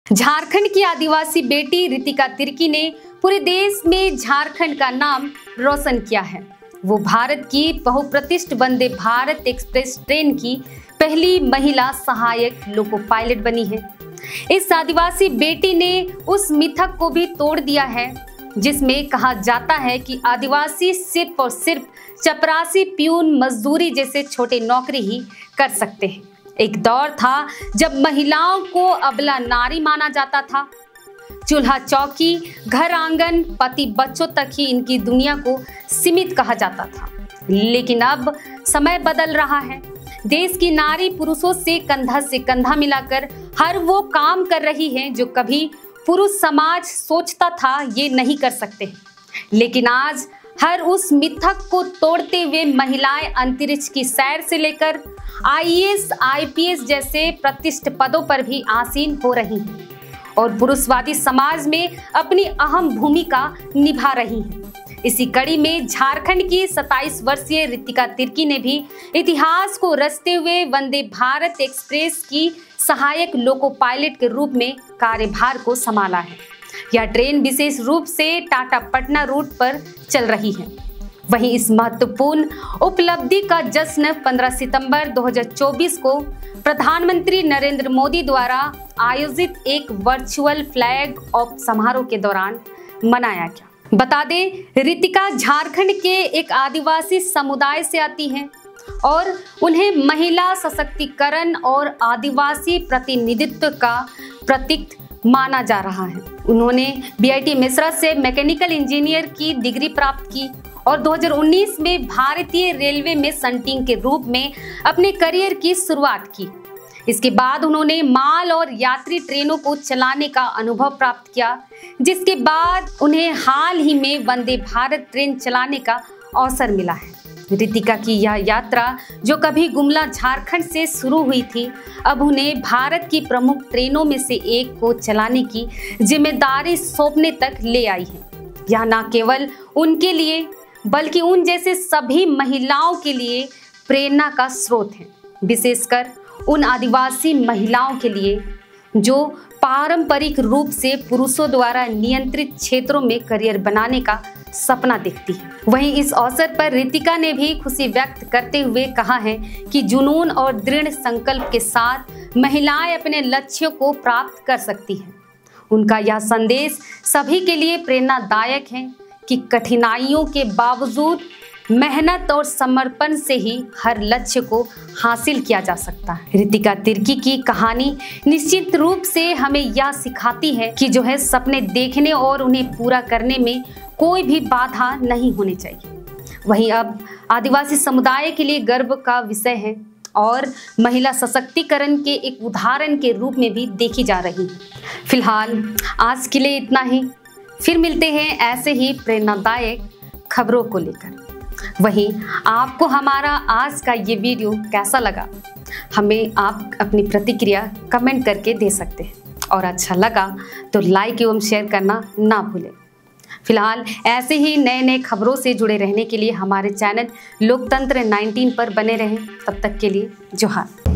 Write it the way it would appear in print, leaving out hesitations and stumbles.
झारखंड की आदिवासी बेटी रितिका तिर्की ने पूरे देश में झारखंड का नाम रोशन किया है। वो भारत की बहुप्रतिष्ठित वंदे भारत एक्सप्रेस ट्रेन की पहली महिला सहायक लोको पायलट बनी है। इस आदिवासी बेटी ने उस मिथक को भी तोड़ दिया है जिसमें कहा जाता है कि आदिवासी सिर्फ और सिर्फ चपरासी, प्यून, मजदूरी जैसे छोटे नौकरी ही कर सकते हैं। एक दौर था जब महिलाओं को अबला नारी माना जाता था। चूल्हा चौकी, घर आंगन, पति बच्चों तक ही इनकी दुनिया को सीमित कहा जाता था। लेकिन अब समय बदल रहा है। देश की नारी पुरुषों से कंधा मिलाकर हर वो काम कर रही है जो कभी पुरुष समाज सोचता था ये नहीं कर सकते। लेकिन आज हर उस मिथक को तोड़ते हुए महिलाएं अंतरिक्ष की सैर से लेकर IAS, IPS जैसे प्रतिष्ठित पदों पर भी आसीन हो रही हैं और पुरुषवादी समाज में अपनी अहम भूमिका निभा रही हैं। इसी कड़ी में झारखंड की 27 वर्षीय रितिका तिर्की ने भी इतिहास को रचते हुए वंदे भारत एक्सप्रेस की सहायक लोको पायलट के रूप में कार्यभार को संभाला है। यह ट्रेन विशेष रूप से टाटा पटना रूट पर चल रही है। वहीं इस महत्वपूर्ण उपलब्धि का जश्न 15 सितंबर 2024 को प्रधानमंत्री नरेंद्र मोदी द्वारा आयोजित एक वर्चुअल फ्लैग ऑफ समारोह के दौरान मनाया गया। बता दें, रितिका झारखंड के एक आदिवासी समुदाय से आती हैं और उन्हें महिला सशक्तिकरण और आदिवासी प्रतिनिधित्व का प्रतीक माना जा रहा है। उन्होंने BIT मिश्रा से मैकेनिकल इंजीनियर की डिग्री प्राप्त की और 2019 में भारतीय रेलवे में संटिंग के रूप में अपने करियर की शुरुआत की। इसके बाद उन्होंने माल और यात्री ट्रेनों को चलाने का अनुभव प्राप्त किया, जिसके बाद उन्हें हाल ही में वंदे भारत ट्रेन चलाने का अवसर मिला है। रितिका की यह यात्रा जो कभी गुमला झारखंड से शुरू हुई थी, अब उन्हें भारत की प्रमुख ट्रेनों में से एक को चलाने की जिम्मेदारी सौंपने तक ले आई है। यह न केवल उनके लिए बल्कि उन जैसे सभी महिलाओं के लिए प्रेरणा का स्रोत है, विशेषकर उन आदिवासी महिलाओं के लिए जो पारंपरिक रूप से पुरुषों द्वारा नियंत्रित क्षेत्रों में करियर बनाने का सपना देखती है। वहीं इस अवसर पर रितिका ने भी खुशी व्यक्त करते हुए कहा है कि जुनून और दृढ़ संकल्प के साथ महिलाएं अपने लक्ष्यों को प्राप्त कर सकती हैं। उनका यह संदेश सभी के लिए प्रेरणादायक है कि कठिनाइयों के बावजूद मेहनत और समर्पण से ही हर लक्ष्य को हासिल किया जा सकता है। रितिका तिर्की की कहानी निश्चित रूप से हमें यह सिखाती है कि जो है सपने देखने और उन्हें पूरा करने में कोई भी बाधा नहीं होनी चाहिए। वहीं अब आदिवासी समुदाय के लिए गर्व का विषय है और महिला सशक्तिकरण के एक उदाहरण के रूप में भी देखी जा रही है। फिलहाल आज के लिए इतना ही। फिर मिलते हैं ऐसे ही प्रेरणादायक खबरों को लेकर। वहीं आपको हमारा आज का ये वीडियो कैसा लगा, हमें आप अपनी प्रतिक्रिया कमेंट करके दे सकते हैं और अच्छा लगा तो लाइक एवं शेयर करना ना भूलें। फिलहाल ऐसे ही नए खबरों से जुड़े रहने के लिए हमारे चैनल लोकतंत्र 19 पर बने रहें। तब तक के लिए जोहार।